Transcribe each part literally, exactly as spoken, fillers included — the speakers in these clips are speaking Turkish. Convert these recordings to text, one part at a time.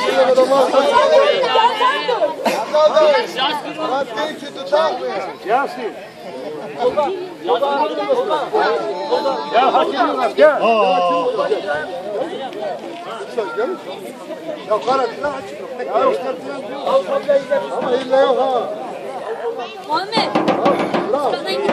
Yasin. Gel Hakim gel. Ya karantina açık. Ama illa yok ha. Muhammed. Sana git.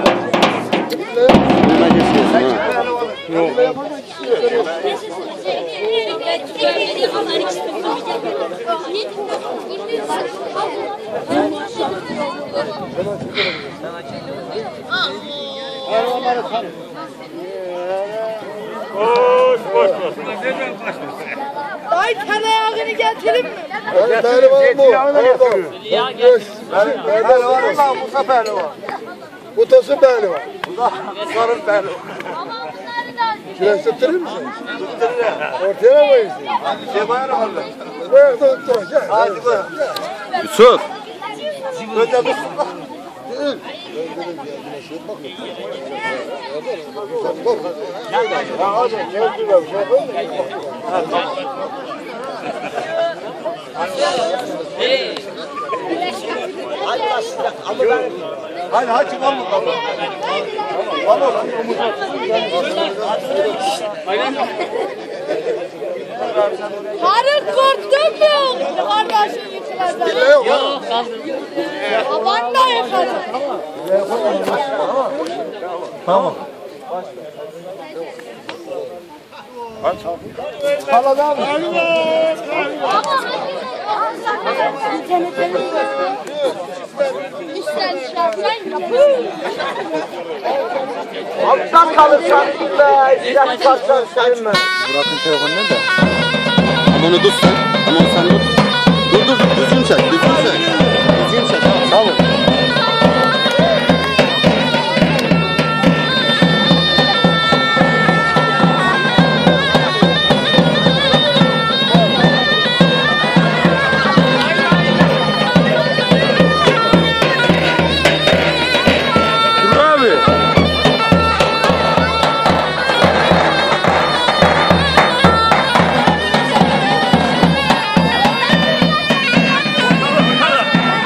Boş boş boş. Ay tereyağını getirin mi? Evet, pehlivan bu. Ya gel. Pehlivan Allah Musa pehlivan. Bu tosun pehlivan. Sarın pehlivan. Şuraya sıktırır mısın? Sıktırır ya. Ortaya mı koyuyorsun? Şey bayana valla. Bu ayakta otur. Gel. Hadi koy. Yusuf. Önce bir ya hadi gel bir şey yapalım. Hadi hadi çıkalım bakalım. Tamam. Harun korktun mu? Kardeşim yıkılacak. Bile yok. Yok kaldım. Aman da yıkılacak. Tamam. Kaladan mı? Aptal kalırsan be, ilaç kalırsan sayın ben. Burak'ın telefonu nerede? Ama onu tut sen. Ama onu sen tut. Dur dur, düzgün çek, düzgün çek. Düzgün çek, sağ ol. Hadi.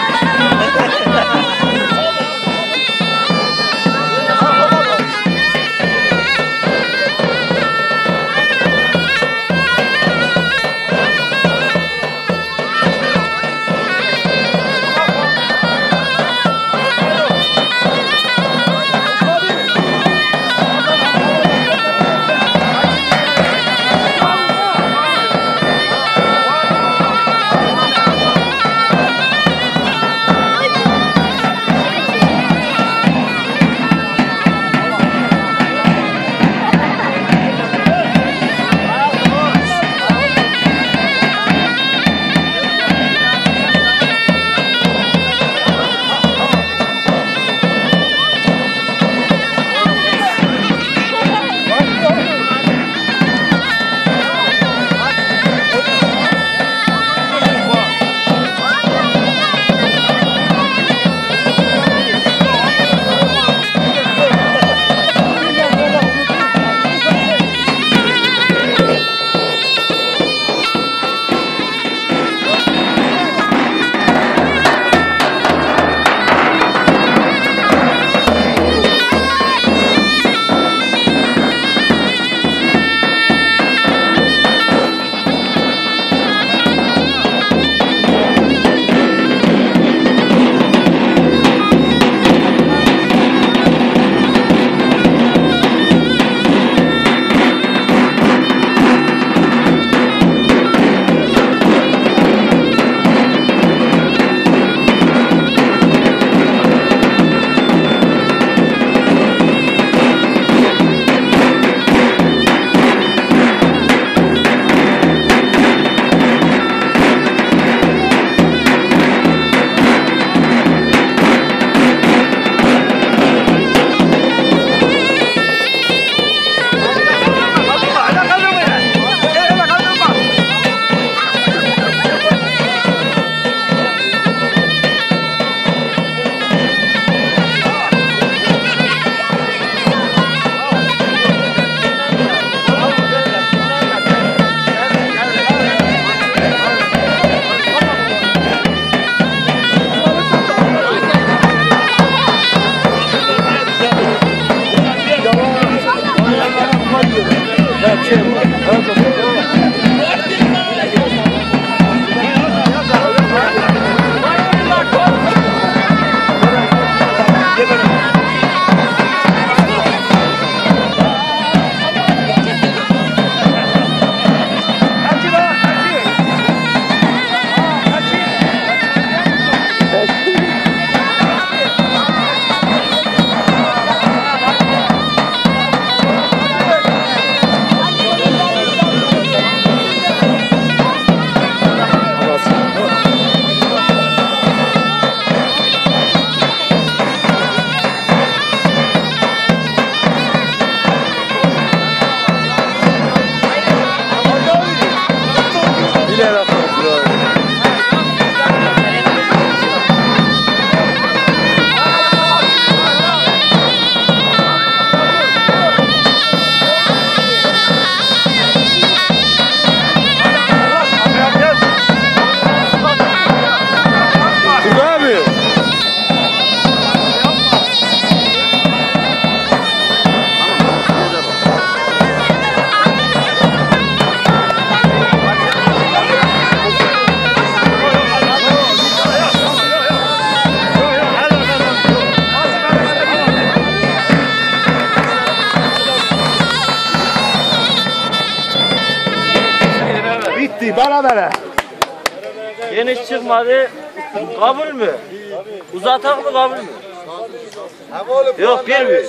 berabere. Geniş çıkmadı. Kabul mü? Uzatak mı kabul mü? Yok bir bir.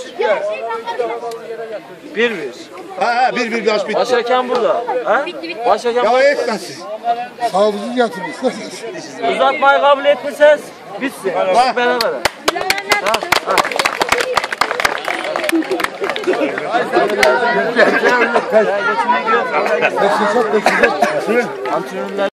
Bir bir. Ha ha bir bir yaş bitti. Başhakem burada. Ha? Başhakem Ya etmesin. Savcı getirmiş. uzatmayı kabul etmişseniz bitsin. Bak beraber. Ha, ha. Beşinci, beşinci. Antrenörler